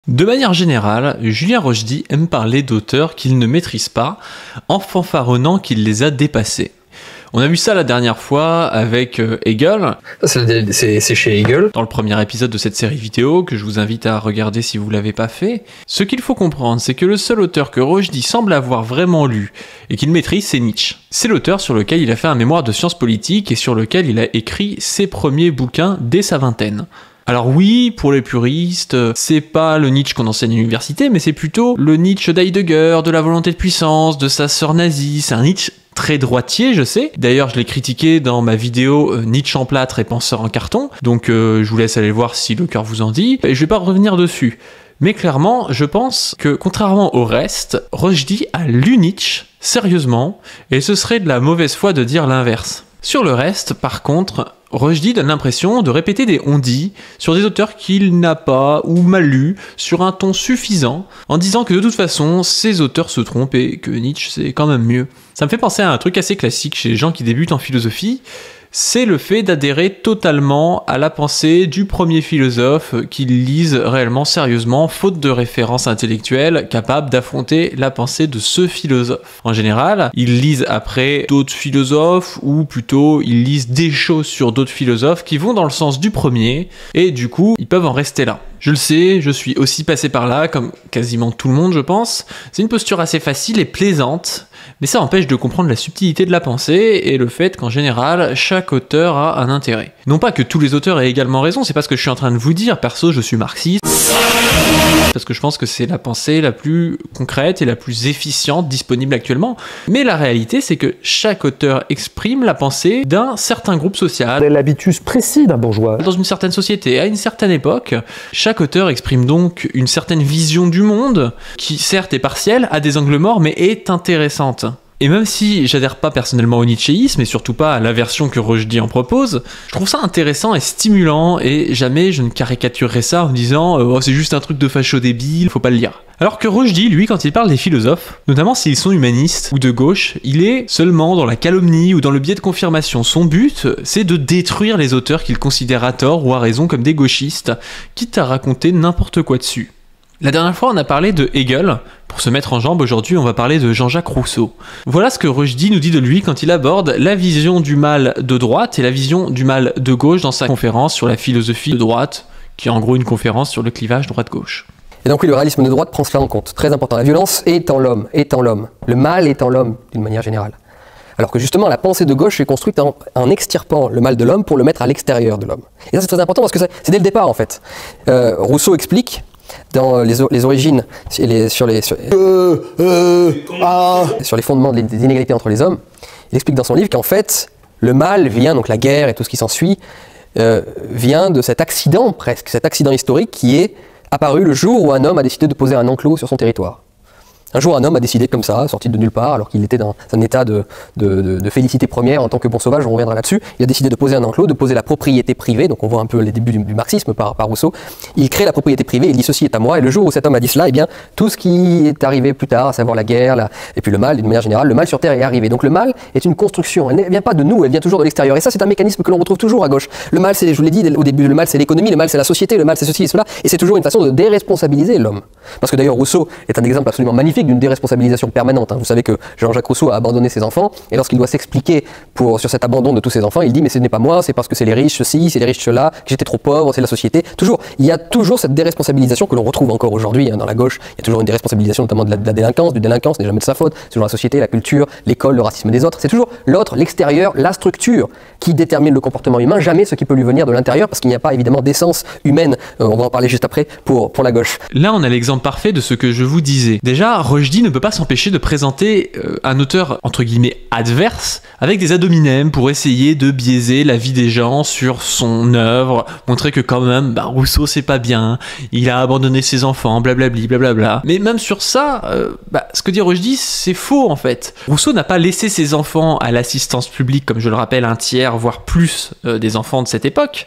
De manière générale, Julien Rochdy aime parler d'auteurs qu'il ne maîtrise pas, en fanfaronnant qu'il les a dépassés. On a vu ça la dernière fois avec Hegel. C'est chez Hegel. Dans le premier épisode de cette série vidéo, que je vous invite à regarder si vous ne l'avez pas fait. Ce qu'il faut comprendre, c'est que le seul auteur que Rochdy semble avoir vraiment lu et qu'il maîtrise, c'est Nietzsche. C'est l'auteur sur lequel il a fait un mémoire de sciences politiques et sur lequel il a écrit ses premiers bouquins dès sa vingtaine. Alors oui, pour les puristes, c'est pas le Nietzsche qu'on enseigne à l'université, mais c'est plutôt le Nietzsche d'Heidegger, de la volonté de puissance, de sa sœur nazie. C'est un Nietzsche très droitier, je sais. D'ailleurs, je l'ai critiqué dans ma vidéo Nietzsche en plâtre et penseur en carton, donc je vous laisse aller voir si le cœur vous en dit, et je vais pas revenir dessus. Mais clairement, je pense que, contrairement au reste, Rochdy a lu Nietzsche, sérieusement, et ce serait de la mauvaise foi de dire l'inverse. Sur le reste, par contre, Rochdy donne l'impression de répéter des on-dit sur des auteurs qu'il n'a pas ou mal lus sur un ton suffisant, en disant que de toute façon, ces auteurs se trompent et que Nietzsche c'est quand même mieux. Ça me fait penser à un truc assez classique chez les gens qui débutent en philosophie, c'est le fait d'adhérer totalement à la pensée du premier philosophe qu'ils lisent réellement sérieusement, faute de références intellectuelles capables d'affronter la pensée de ce philosophe. En général, ils lisent après d'autres philosophes, ou plutôt ils lisent des choses sur d'autres philosophes qui vont dans le sens du premier, et du coup, ils peuvent en rester là. Je le sais, je suis aussi passé par là, comme quasiment tout le monde je pense. C'est une posture assez facile et plaisante, mais ça empêche de comprendre la subtilité de la pensée et le fait qu'en général, chaque auteur a un intérêt. Non pas que tous les auteurs aient également raison, c'est pas ce que je suis en train de vous dire, perso je suis marxiste, parce que je pense que c'est la pensée la plus concrète et la plus efficiente disponible actuellement. Mais la réalité, c'est que chaque auteur exprime la pensée d'un certain groupe social, L'habitus précis d'un bourgeois. dans une certaine société, à une certaine époque. Chaque auteur exprime donc une certaine vision du monde, qui certes est partielle, a des angles morts, mais est intéressante. Et même si j'adhère pas personnellement au nietzschéisme, et surtout pas à la version que Rochdy en propose, je trouve ça intéressant et stimulant, et jamais je ne caricaturerai ça en disant oh, c'est juste un truc de facho débile, faut pas le lire. Alors que Rochdy, lui, quand il parle des philosophes, notamment s'ils sont humanistes ou de gauche, il est seulement dans la calomnie ou dans le biais de confirmation. Son but, c'est de détruire les auteurs qu'il considère à tort ou à raison comme des gauchistes, quitte à raconter n'importe quoi dessus. La dernière fois, on a parlé de Hegel. Pour se mettre en jambe, aujourd'hui, on va parler de Jean-Jacques Rousseau. Voilà ce que Rochdy nous dit de lui quand il aborde la vision du mal de droite et la vision du mal de gauche dans sa conférence sur la philosophie de droite, qui est en gros une conférence sur le clivage droite-gauche. Et donc oui, le réalisme de droite prend cela en compte. Très important. La violence est en l'homme, est en l'homme. Le mal est en l'homme, d'une manière générale. Alors que justement, la pensée de gauche est construite en extirpant le mal de l'homme pour le mettre à l'extérieur de l'homme. Et ça, c'est très important parce que c'est dès le départ, en fait. Rousseau explique dans les origines, sur les fondements des inégalités entre les hommes, il explique dans son livre qu'en fait, le mal vient, donc la guerre et tout ce qui s'ensuit, vient de cet accident presque, cet accident historique qui est apparu le jour où un homme a décidé de poser un enclos sur son territoire. Un jour, un homme a décidé comme ça, sorti de nulle part, alors qu'il était dans un état de félicité première en tant que bon sauvage, on reviendra là-dessus. Il a décidé de poser un enclos, de poser la propriété privée, donc on voit un peu les débuts du marxisme par Rousseau. Il crée la propriété privée, il dit ceci est à moi, et le jour où cet homme a dit cela, eh bien, tout ce qui est arrivé plus tard, à savoir la guerre, et puis le mal, d'une manière générale, le mal sur Terre est arrivé. Donc le mal est une construction, elle ne vient pas de nous, elle vient toujours de l'extérieur. Et ça, c'est un mécanisme que l'on retrouve toujours à gauche. Le mal, c'est, je vous l'ai dit au début, le mal, c'est l'économie, le mal, c'est la société, le mal, c'est ceci et cela, et c'est toujours une façon de déresponsabiliser l'homme. Parce que d'ailleurs, Rousseau est un exemple absolument magnifique d'une déresponsabilisation permanente. Vous savez que Jean-Jacques Rousseau a abandonné ses enfants, et lorsqu'il doit s'expliquer sur cet abandon de tous ses enfants, il dit mais ce n'est pas moi, c'est parce que c'est les riches ceci, c'est les riches cela, que j'étais trop pauvre, c'est la société. Toujours, il y a toujours cette déresponsabilisation que l'on retrouve encore aujourd'hui dans la gauche. Il y a toujours une déresponsabilisation notamment de la délinquance, du délinquant, ce n'est jamais de sa faute, c'est toujours la société, la culture, l'école, le racisme des autres. C'est toujours l'autre, l'extérieur, la structure qui détermine le comportement humain, jamais ce qui peut lui venir de l'intérieur, parce qu'il n'y a pas évidemment d'essence humaine. On va en parler juste après pour la gauche. Là, on a l'exemple parfait de ce que je vous disais. Déjà, Rochdy ne peut pas s'empêcher de présenter un auteur entre guillemets adverse avec des ad hominem pour essayer de biaiser la vie des gens sur son œuvre, montrer que quand même Rousseau c'est pas bien, il a abandonné ses enfants, blablabli, blablabla. Mais même sur ça, ce que dit Rochdy c'est faux en fait. Rousseau n'a pas laissé ses enfants à l'assistance publique, comme je le rappelle, un tiers voire plus des enfants de cette époque.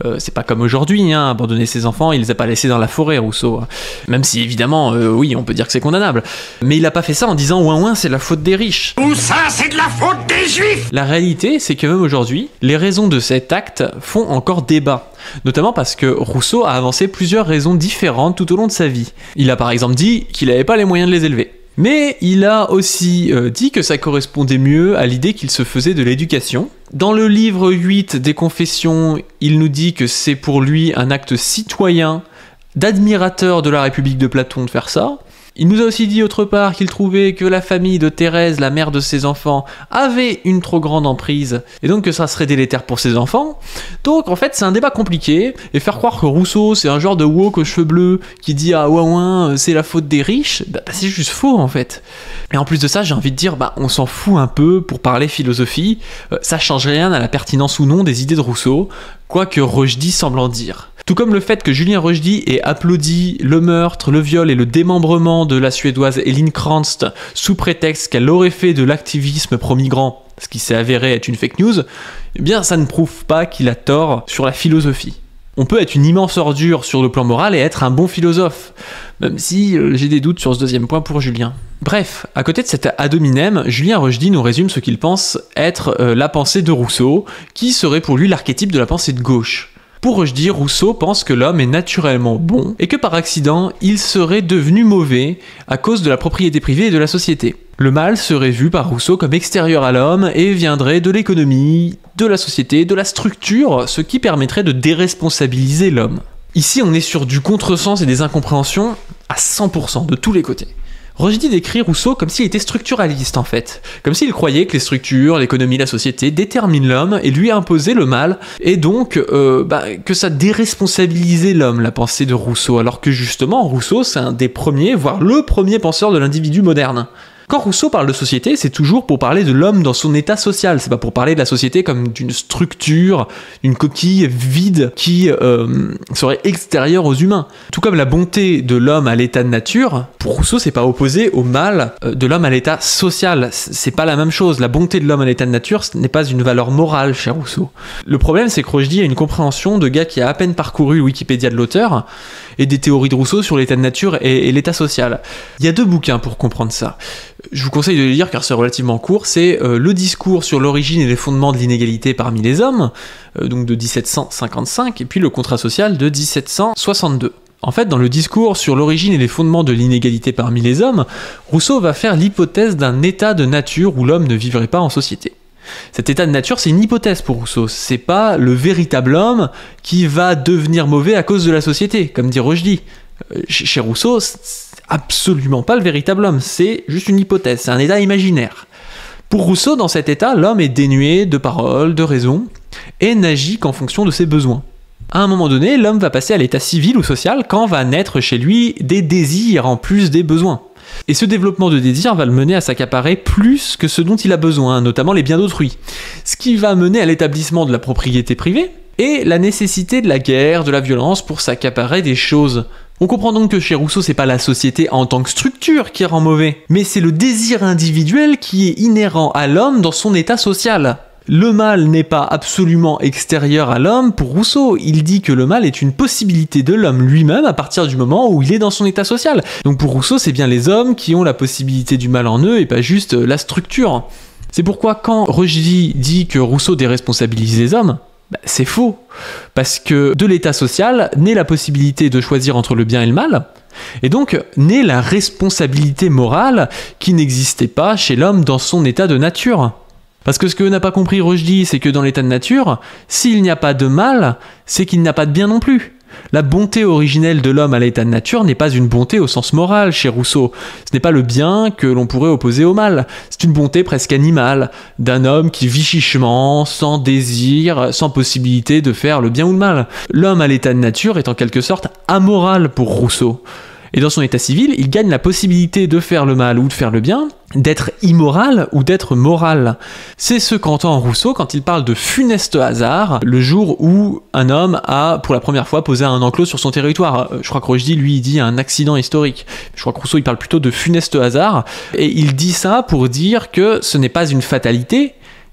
C'est pas comme aujourd'hui, hein, abandonner ses enfants, il les a pas laissés dans la forêt, Rousseau. Même si évidemment, oui, on peut dire que c'est condamnable. Mais il a pas fait ça en disant ouin c'est la faute des riches. Tout ça, c'est de la faute des juifs. La réalité, c'est que même aujourd'hui, les raisons de cet acte font encore débat. Notamment parce que Rousseau a avancé plusieurs raisons différentes tout au long de sa vie. Il a par exemple dit qu'il n'avait pas les moyens de les élever. Mais il a aussi dit que ça correspondait mieux à l'idée qu'il se faisait de l'éducation. Dans le livre 8 des Confessions, il nous dit que c'est pour lui un acte citoyen d'admirateur de la République de Platon de faire ça. Il nous a aussi dit autre part qu'il trouvait que la famille de Thérèse, la mère de ses enfants, avait une trop grande emprise, et donc que ça serait délétère pour ses enfants. Donc en fait c'est un débat compliqué, et faire croire que Rousseau c'est un genre de woke aux cheveux bleus qui dit ah ouin c'est la faute des riches, c'est juste faux en fait. Et en plus de ça j'ai envie de dire on s'en fout un peu pour parler philosophie, ça change rien à la pertinence ou non des idées de Rousseau, quoi que Rochdy semble en dire. Tout comme le fait que Julien Rochdy ait applaudi le meurtre, le viol et le démembrement de la Suédoise Elin Cranst sous prétexte qu'elle aurait fait de l'activisme pro-migrant, ce qui s'est avéré être une fake news, eh bien ça ne prouve pas qu'il a tort sur la philosophie. On peut être une immense ordure sur le plan moral et être un bon philosophe, même si j'ai des doutes sur ce deuxième point pour Julien. Bref, à côté de cet ad hominem, Julien Rochdy nous résume ce qu'il pense être la pensée de Rousseau, qui serait pour lui l'archétype de la pensée de gauche. Pour Rochdy, Rousseau pense que l'homme est naturellement bon et que par accident, il serait devenu mauvais à cause de la propriété privée et de la société. Le mal serait vu par Rousseau comme extérieur à l'homme et viendrait de l'économie, de la société, de la structure, ce qui permettrait de déresponsabiliser l'homme. Ici, on est sur du contresens et des incompréhensions à 100% de tous les côtés. Rochdy décrit Rousseau comme s'il était structuraliste en fait, comme s'il croyait que les structures, l'économie, la société déterminent l'homme et lui imposaient le mal, et donc que ça déresponsabilisait l'homme, la pensée de Rousseau, alors que justement Rousseau c'est un des premiers, voire le premier penseur de l'individu moderne. Quand Rousseau parle de société, c'est toujours pour parler de l'homme dans son état social, c'est pas pour parler de la société comme d'une structure, d'une coquille vide qui serait extérieure aux humains. Tout comme la bonté de l'homme à l'état de nature, pour Rousseau c'est pas opposé au mal de l'homme à l'état social, c'est pas la même chose. La bonté de l'homme à l'état de nature ce n'est pas une valeur morale chez Rousseau. Le problème c'est que Rochdy a une compréhension de gars qui a à peine parcouru le Wikipédia de l'auteur et des théories de Rousseau sur l'état de nature et l'état social. Il y a 2 bouquins pour comprendre ça. Je vous conseille de les lire car c'est relativement court. C'est le discours sur l'origine et les fondements de l'inégalité parmi les hommes, donc de 1755, et puis le contrat social de 1762. En fait, dans le discours sur l'origine et les fondements de l'inégalité parmi les hommes, Rousseau va faire l'hypothèse d'un état de nature où l'homme ne vivrait pas en société. Cet état de nature, c'est une hypothèse pour Rousseau, c'est pas le véritable homme qui va devenir mauvais à cause de la société, comme dit Rochdy. Chez Rousseau, c'est absolument pas le véritable homme, c'est juste une hypothèse, c'est un état imaginaire. Pour Rousseau, dans cet état, l'homme est dénué de parole, de raison, et n'agit qu'en fonction de ses besoins. À un moment donné, l'homme va passer à l'état civil ou social quand va naître chez lui des désirs en plus des besoins. Et ce développement de désir va le mener à s'accaparer plus que ce dont il a besoin, notamment les biens d'autrui. Ce qui va mener à l'établissement de la propriété privée et la nécessité de la guerre, de la violence pour s'accaparer des choses. On comprend donc que chez Rousseau, c'est pas la société en tant que structure qui rend mauvais, mais c'est le désir individuel qui est inhérent à l'homme dans son état social. Le mal n'est pas absolument extérieur à l'homme pour Rousseau, il dit que le mal est une possibilité de l'homme lui-même à partir du moment où il est dans son état social. Donc pour Rousseau, c'est bien les hommes qui ont la possibilité du mal en eux et pas juste la structure. C'est pourquoi quand Rochdy dit que Rousseau déresponsabilise les hommes, c'est faux, parce que de l'état social naît la possibilité de choisir entre le bien et le mal, et donc naît la responsabilité morale qui n'existait pas chez l'homme dans son état de nature. Parce que ce que n'a pas compris Rochdy, c'est que dans l'état de nature, s'il n'y a pas de mal, c'est qu'il n'y a pas de bien non plus. La bonté originelle de l'homme à l'état de nature n'est pas une bonté au sens moral chez Rousseau. Ce n'est pas le bien que l'on pourrait opposer au mal. C'est une bonté presque animale, d'un homme qui vit chichement, sans désir, sans possibilité de faire le bien ou le mal. L'homme à l'état de nature est en quelque sorte amoral pour Rousseau. Et dans son état civil, il gagne la possibilité de faire le mal ou de faire le bien, d'être immoral ou d'être moral. C'est ce qu'entend Rousseau quand il parle de funeste hasard, le jour où un homme a pour la première fois posé un enclos sur son territoire. Je crois que Rochdy, lui, il dit un accident historique. Je crois que Rousseau, il parle plutôt de funeste hasard, et il dit ça pour dire que ce n'est pas une fatalité,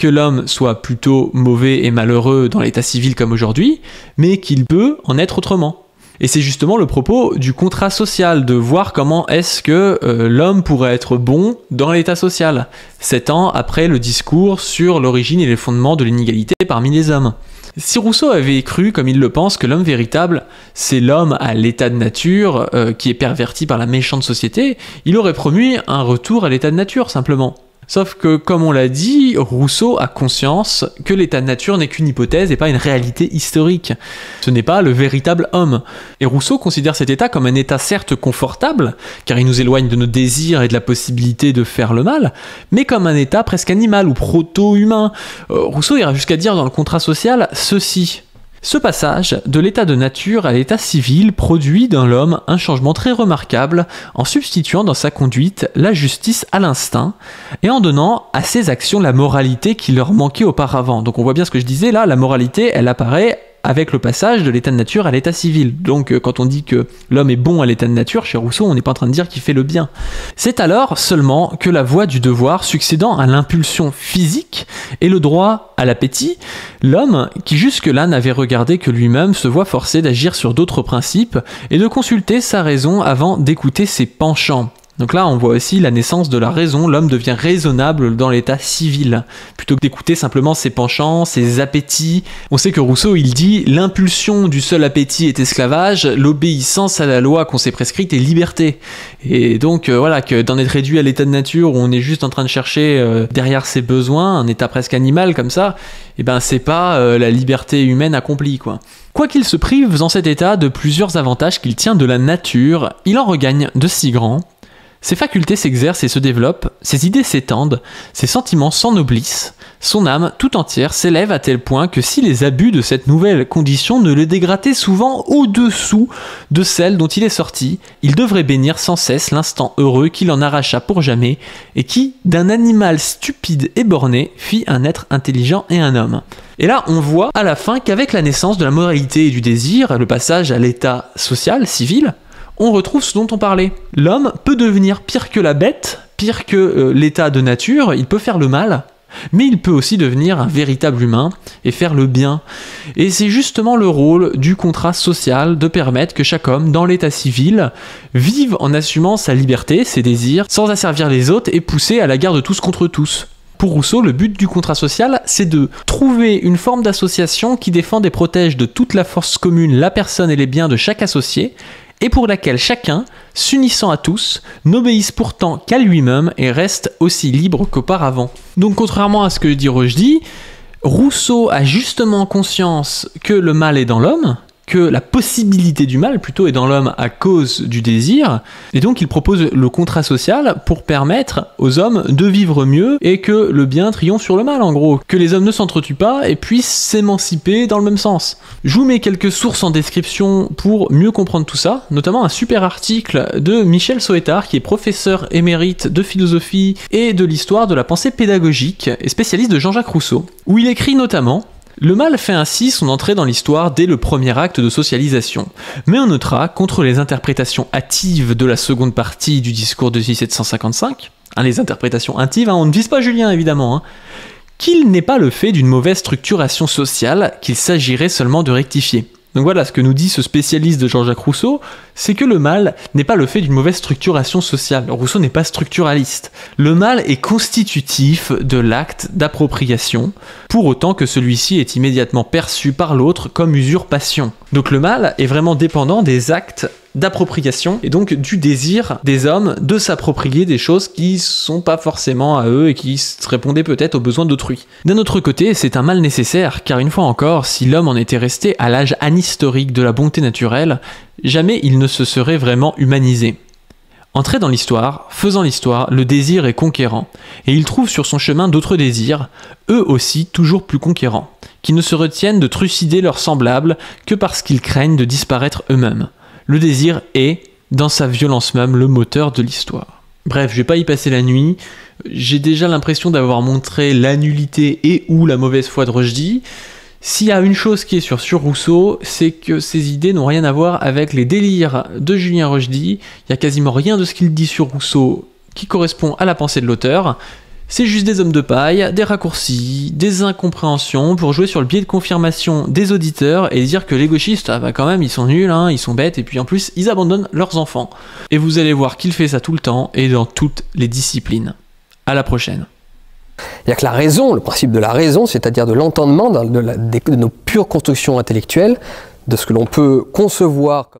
que l'homme soit plutôt mauvais et malheureux dans l'état civil comme aujourd'hui, mais qu'il peut en être autrement. Et c'est justement le propos du contrat social, de voir comment est-ce que l'homme pourrait être bon dans l'état social, 7 ans après le discours sur l'origine et les fondements de l'inégalité parmi les hommes. Si Rousseau avait cru, comme il le pense, que l'homme véritable, c'est l'homme à l'état de nature qui est perverti par la méchante société, il aurait promu un retour à l'état de nature, simplement. Sauf que, comme on l'a dit, Rousseau a conscience que l'état de nature n'est qu'une hypothèse et pas une réalité historique. Ce n'est pas le véritable homme. Et Rousseau considère cet état comme un état certes confortable, car il nous éloigne de nos désirs et de la possibilité de faire le mal, mais comme un état presque animal ou proto-humain. Rousseau ira jusqu'à dire dans le contrat social ceci. Ce passage de l'état de nature à l'état civil produit dans l'homme un changement très remarquable en substituant dans sa conduite la justice à l'instinct et en donnant à ses actions la moralité qui leur manquait auparavant. Donc on voit bien ce que je disais là, la moralité elle apparaît avec le passage de l'état de nature à l'état civil. Donc quand on dit que l'homme est bon à l'état de nature, chez Rousseau, on n'est pas en train de dire qu'il fait le bien. C'est alors seulement que la voie du devoir succédant à l'impulsion physique et le droit à l'appétit, l'homme, qui jusque-là n'avait regardé que lui-même, se voit forcé d'agir sur d'autres principes et de consulter sa raison avant d'écouter ses penchants. Donc là, on voit aussi la naissance de la raison. L'homme devient raisonnable dans l'état civil, plutôt que d'écouter simplement ses penchants, ses appétits. On sait que Rousseau, il dit « L'impulsion du seul appétit est esclavage, l'obéissance à la loi qu'on s'est prescrite est liberté ». Et donc, voilà, que d'en être réduit à l'état de nature où on est juste en train de chercher derrière ses besoins, un état presque animal comme ça, eh ben c'est pas la liberté humaine accomplie, quoi. Quoi qu'il se prive dans cet état de plusieurs avantages qu'il tient de la nature, il en regagne de si grands. Ses facultés s'exercent et se développent, ses idées s'étendent, ses sentiments s'ennoblissent, son âme tout entière s'élève à tel point que si les abus de cette nouvelle condition ne le dégradaient souvent au-dessous de celle dont il est sorti, il devrait bénir sans cesse l'instant heureux qu'il en arracha pour jamais et qui, d'un animal stupide et borné, fit un être intelligent et un homme. Et là, on voit à la fin qu'avec la naissance de la moralité et du désir, le passage à l'état social, civil, on retrouve ce dont on parlait. L'homme peut devenir pire que la bête, pire que l'état de nature, il peut faire le mal, mais il peut aussi devenir un véritable humain et faire le bien. Et c'est justement le rôle du contrat social de permettre que chaque homme, dans l'état civil, vive en assumant sa liberté, ses désirs, sans asservir les autres et pousser à la guerre de tous contre tous. Pour Rousseau, le but du contrat social, c'est de trouver une forme d'association qui défende et protège de toute la force commune la personne et les biens de chaque associé, et pour laquelle chacun, s'unissant à tous, n'obéisse pourtant qu'à lui-même et reste aussi libre qu'auparavant. Donc contrairement à ce que dit Rochdy, Rousseau a justement conscience que le mal est dans l'homme, que la possibilité du mal plutôt est dans l'homme à cause du désir, et donc il propose le contrat social pour permettre aux hommes de vivre mieux et que le bien triomphe sur le mal en gros, que les hommes ne s'entretuent pas et puissent s'émanciper dans le même sens. Je vous mets quelques sources en description pour mieux comprendre tout ça, notamment un super article de Michel Soetard qui est professeur émérite de philosophie et de l'histoire de la pensée pédagogique et spécialiste de Jean-Jacques Rousseau, où il écrit notamment: le mal fait ainsi son entrée dans l'histoire dès le premier acte de socialisation. Mais on notera, contre les interprétations hâtives de la seconde partie du discours de 1755, les interprétations hâtives, on ne vise pas Julien évidemment, qu'il n'est pas le fait d'une mauvaise structuration sociale qu'il s'agirait seulement de rectifier. Donc voilà, ce que nous dit ce spécialiste de Jean-Jacques Rousseau, c'est que le mal n'est pas le fait d'une mauvaise structuration sociale. Rousseau n'est pas structuraliste. Le mal est constitutif de l'acte d'appropriation, pour autant que celui-ci est immédiatement perçu par l'autre comme usurpation. Donc le mal est vraiment dépendant des actes d'appropriation et donc du désir des hommes de s'approprier des choses qui sont pas forcément à eux et qui répondaient peut-être aux besoins d'autrui. D'un autre côté, c'est un mal nécessaire, car une fois encore, si l'homme en était resté à l'âge anhistorique de la bonté naturelle, jamais il ne se serait vraiment humanisé. Entré dans l'histoire, faisant l'histoire, le désir est conquérant, et il trouve sur son chemin d'autres désirs, eux aussi toujours plus conquérants, qui ne se retiennent de trucider leurs semblables que parce qu'ils craignent de disparaître eux-mêmes. Le désir est, dans sa violence même, le moteur de l'histoire. Bref, je vais pas y passer la nuit, j'ai déjà l'impression d'avoir montré la nullité et ou la mauvaise foi de Rochdy. S'il y a une chose qui est sûre sur Rousseau, c'est que ses idées n'ont rien à voir avec les délires de Julien Rochdy. Il y a quasiment rien de ce qu'il dit sur Rousseau qui correspond à la pensée de l'auteur. C'est juste des hommes de paille, des raccourcis, des incompréhensions pour jouer sur le biais de confirmation des auditeurs et dire que les gauchistes, ah bah quand même, ils sont nuls, hein, ils sont bêtes, et puis en plus, ils abandonnent leurs enfants. Et vous allez voir qu'il fait ça tout le temps et dans toutes les disciplines. À la prochaine. C'est-à-dire que la raison, le principe de la raison, c'est-à-dire de l'entendement de nos pures constructions intellectuelles, de ce que l'on peut concevoir